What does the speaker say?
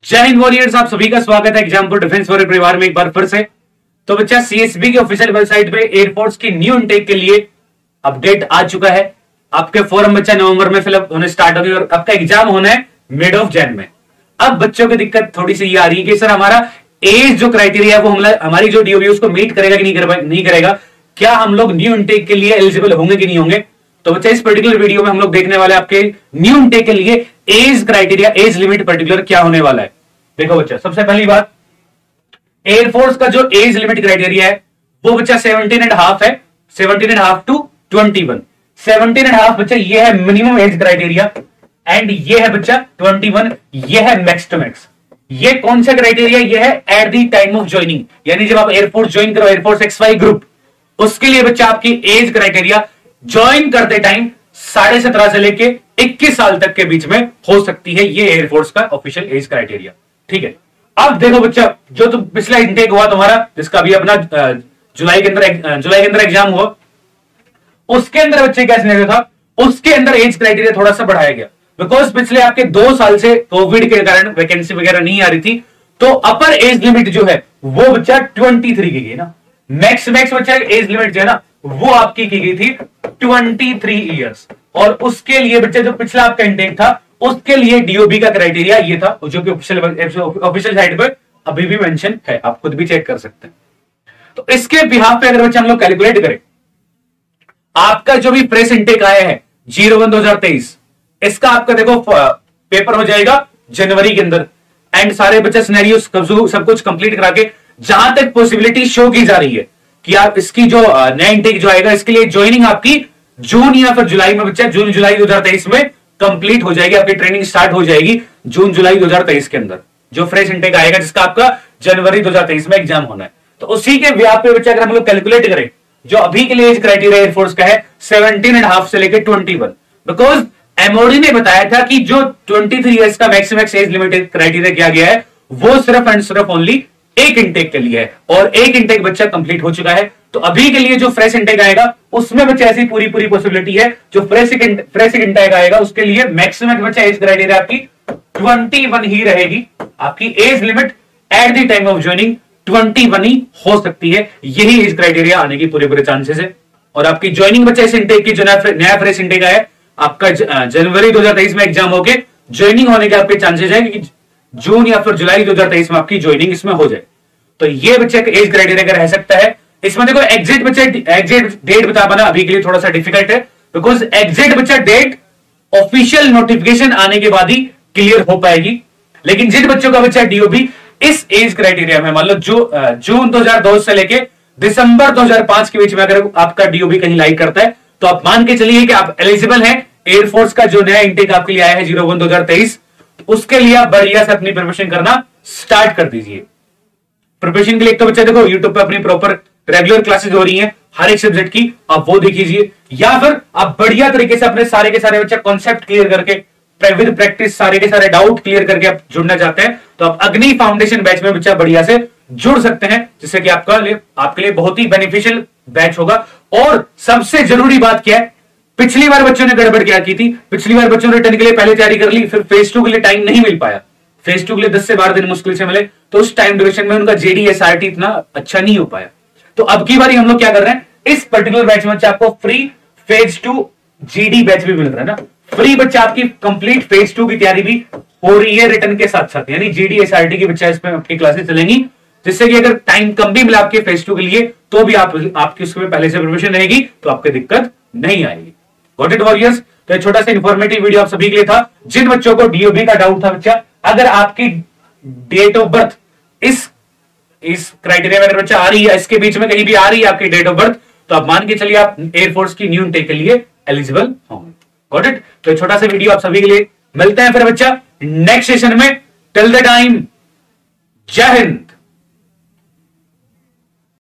जय हिंद वॉरियर्स, आप सभी का स्वागत है एग्जाम फॉर डिफेंस वॉरियर परिवार में एक बार फिर से। तो बच्चा सीएसबी की ऑफिशियल वेबसाइट पे एयरफोर्स की न्यू इनटेक के लिए अपडेट आ चुका है। आपके फॉर्म बच्चा नवंबर में फिलअप होने स्टार्ट होगी और आपका एग्जाम होना है मिड ऑफ जैन में। अब बच्चों की दिक्कत थोड़ी सी ये आ रही है कि सर हमारा एज जो क्राइटेरिया है वो हमारी जो डीओबी उसको मीट करेगा कि नहीं करेगा, क्या हम लोग न्यू इनटेक के लिए एलिजिबल होंगे कि नहीं होंगे। तो बच्चा इस पर्टिकुलर वीडियो में हम लोग देखने वाले आपके न्यू इनटेक के लिए age criteria, age limit particular क्या होने वाला है। देखो बच्चा, सबसे पहली बात, एयरफोर्स का जो एज लिमिट क्राइटेरिया है वो बच्चा 17.5 है, 17.5 टू 21। 17.5 बच्चा ये है मिनिमम एज क्राइटेरिया एंड ये है बच्चा 21, ये है मैक्स टू मैक्स। ये कौन सा क्राइटेरिया, ये है at the time of joining, यानी जब आप एयरफोर्स ज्वाइन करो, एयरफोर्स XY ग्रुप, उसके लिए बच्चा आपकी एज क्राइटेरिया ज्वाइन करते टाइम 17.5 से लेके 21 साल तक के बीच में हो सकती है। ये एयरफोर्स का ऑफिशियल एज क्राइटेरिया, ठीक है। अब देखो बच्चा, जो तो पिछला इंटेक हुआ तुम्हारा, जिसका भी अपना जुलाई के अंदर एग्जाम हुआ, उसके अंदर बच्चे क्या सिनेरियो था, उसके अंदर एज क्राइटेरिया थोड़ा सा बढ़ाया गया बिकॉज पिछले आपके 2 साल से कोविड के कारण वैकेंसी वगैरह नहीं आ रही थी। तो अपर एज लिमिट जो है वो बच्चा 23 की गई ना, मैक्स बच्चा एज लिमिट जो है ना वो आपकी की गई थी 23 ईयर्स। और उसके लिए बच्चे जो पिछला आपका इंटेक था उसके लिए डीओबी का क्राइटेरिया ये था, जो कि ऑफिशियल साइट पर अभी भी मेंशन है, आप खुद भी चेक कर सकते हैं। तो इसके बिहाफ पे अगर बच्चे हम लोग कैलकुलेट करें, आपका जो भी फ्रेश इंटेक आया है 01/2023, इसका आपका देखो पेपर हो जाएगा जनवरी के अंदर एंड सारे बच्चे सिनेरियो सब कुछ कंप्लीट करा के जहां तक पॉसिबिलिटी शो की जा रही है कि आप इसकी जो नया इंटेक जो आएगा इसके लिए ज्वाइनिंग आपकी जून या फिर जुलाई में बच्चा, जून जुलाई 2023 में कंप्लीट हो जाएगी, आपकी ट्रेनिंग स्टार्ट हो जाएगी जून जुलाई 2023 के अंदर, जो फ्रेश इंटेक आएगा जिसका आपका जनवरी 2023 में एग्जाम होना है। तो उसी के व्याप पे बच्चा अगर हम लोग कैलकुलेट करें, जो अभी के लिए एज क्राइटेरिया एयरफोर्स का है 17.5 से लेकर 21, बिकॉज एमओडी ने बताया था कि जो 23 ईयर्स का मैक्सिमम एज लिमिटेड क्राइटेरिया किया गया है वो सिर्फ एंड सिर्फ ओनली एक इंटेक के लिए है और एक इंटेक बच्चा कंप्लीट हो चुका है। तो अभी के लिए जो फ्रेश इंटेक आएगा उसमें बच्चा ऐसी पूरी पॉसिबिलिटी है, जो फ्रेश इंटेक आएगा उसके लिए मैक्सिमम बच्चा एज क्राइटेरिया आपकी 21 ही रहेगी। आपकी age limit at the time of joining 21 ही हो सकती है, यही एज क्राइटेरिया आने की पूरे चांसेस है। और आपकी ज्वाइनिंग बच्चा इस इंटेक की जो नया फ्रेश इंटेक आया आपका जनवरी 2023 में एग्जाम होके ज्वाइनिंग होने के आपके चांसेस है कि जून या फिर जुलाई 2023 में आपकी ज्वाइनिंग इसमें हो जाए। तो ये बच्चे का एज क्राइटेरिया का रह सकता है। इसमें देखो एग्जिट डेट बता पाना अभी के लिए थोड़ा सा डिफिकल्ट है, बिकॉज एग्जिट बच्चा डेट ऑफिशियल नोटिफिकेशन आने के बाद ही क्लियर हो पाएगी। लेकिन जिन बच्चों का बच्चा डीओबी इस एज क्राइटेरिया में, मान लो जून 2002 से लेके दिसंबर 2005 के बीच में अगर आपका डीओबी कहीं लाइक करता है तो आप मान के चलिए कि आप एलिजिबल हैं। एयरफोर्स का जो नया इंटेक आपके लिए आया है 01/2023, उसके लिए आप बढ़िया से अपनी प्रिपरेशन करना स्टार्ट कर दीजिए। प्रिपरेशन के लिए तो बच्चा देखो यूट्यूब पे अपनी प्रॉपर रेगुलर क्लासेस हो रही हैं हर एक सब्जेक्ट की, आप वो देख लीजिए, या फिर आप बढ़िया तरीके से अपने सारे के सारे बच्चा कॉन्सेप्ट क्लियर करके विद प्रैक्टिस सारे के सारे डाउट क्लियर करके आप जुड़ना चाहते हैं तो आप अग्नि फाउंडेशन बैच में बच्चा बढ़िया से जुड़ सकते हैं, जिससे कि आपके लिए बहुत ही बेनिफिशियल बैच होगा। और सबसे जरूरी बात क्या है, पिछली बार बच्चों ने गड़बड़ क्या की थी, पिछली बार बच्चों ने रिटर्न के लिए पहले तैयारी कर ली, फिर फेज 2 के लिए टाइम नहीं मिल पाया, फेज 2 के लिए 10 से 12 दिन मुश्किल से मिले, तो उस टाइम ड्यूरेशन में उनका जेडी एसआरटी इतना अच्छा नहीं हो पाया। तो अब की बारी हम लोग क्या कर रहे हैं, इस पर्टिकुलर बैच में आपको फ्री फेज 2 जीडी बैच भी मिल रहा है ना, फ्री बच्चा आपकी कंप्लीट फेज 2 की तैयारी भी हो रही है रिटर्न के साथ साथ, यानी जीडी एसआरटी की बच्चा इसमें आपकी क्लासेस चलेंगी, जिससे कि अगर टाइम कम भी मिला आपके फेज 2 के लिए तो भी आपकी उसमें पहले से प्रिपरेशन रहेगी तो आपको दिक्कत नहीं आएगी। Got it warriors? तो एक छोटा सा इंफॉर्मेटिव वीडियो आप सभी के लिए था। जिन बच्चों को डीओबी का डाउट था बच्चा, अगर आपकी डेट ऑफ बर्थ इस क्राइटेरिया में अगर बच्चा आ रही है, इसके बीच में कहीं भी आ रही है आपकी डेट ऑफ बर्थ, तो आप मान के चलिए आप एयरफोर्स की न्यू इनटेक के लिए एलिजिबल होंगे। Got it? तो एक छोटा सा वीडियो आप सभी के लिए। मिलते हैं फिर बच्चा नेक्स्ट सेशन में। टिल द टाइम, जय हिंद।